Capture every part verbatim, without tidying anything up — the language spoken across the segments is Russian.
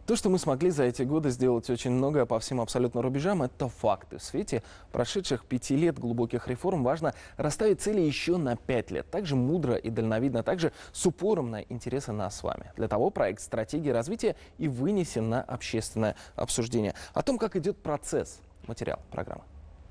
То, что мы смогли за эти годы сделать очень многое по всем абсолютно рубежам, это факты. В свете прошедших пяти лет глубоких реформ важно расставить цели еще на пять лет. Также мудро и дальновидно, также с упором на интересы нас с вами. Для того проект «Стратегия развития» и вынесен на общественное обсуждение. О том, как идет процесс, материал программы.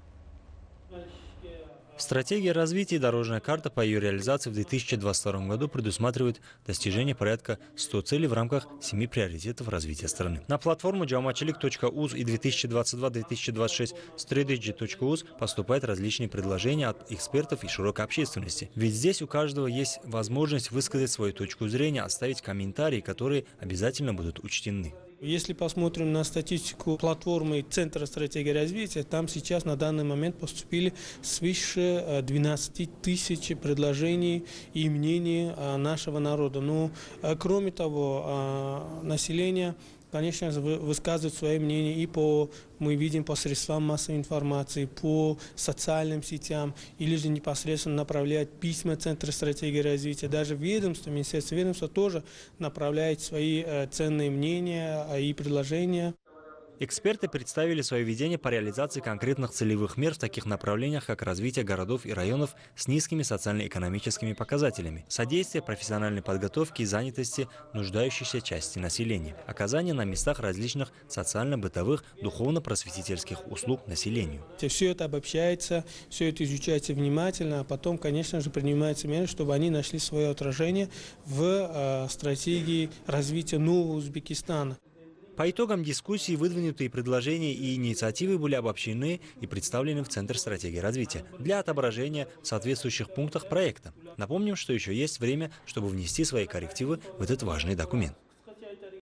В стратегии развития и дорожная карта по ее реализации в две тысячи двадцать втором году предусматривает достижение порядка ста целей в рамках семи приоритетов развития страны. На платформу джауматчилик точка уз и две тысячи двадцать два — две тысячи двадцать шесть strategy точка уз поступают различные предложения от экспертов и широкой общественности. Ведь здесь у каждого есть возможность высказать свою точку зрения, оставить комментарии, которые обязательно будут учтены. Если посмотрим на статистику платформы Центра стратегии развития, там сейчас на данный момент поступили свыше двенадцати тысяч предложений и мнений нашего народа. Но, кроме того, население, конечно же, высказывает свои мнения и по, мы видим, по средствам массовой информации, по социальным сетям, или же непосредственно направляют письма Центра стратегии развития. Даже ведомство, Министерство ведомства тоже направляет свои ценные мнения и предложения. Эксперты представили свое видение по реализации конкретных целевых мер в таких направлениях, как развитие городов и районов с низкими социально-экономическими показателями, содействие профессиональной подготовке и занятости нуждающейся части населения, оказание на местах различных социально-бытовых, духовно-просветительских услуг населению. Все это обобщается, все это изучается внимательно, а потом, конечно же, принимаются меры, чтобы они нашли свое отражение в э, стратегии развития нового Узбекистана. По итогам дискуссии выдвинутые предложения и инициативы были обобщены и представлены в Центр стратегии развития для отображения в соответствующих пунктах проекта. Напомним, что еще есть время, чтобы внести свои коррективы в этот важный документ.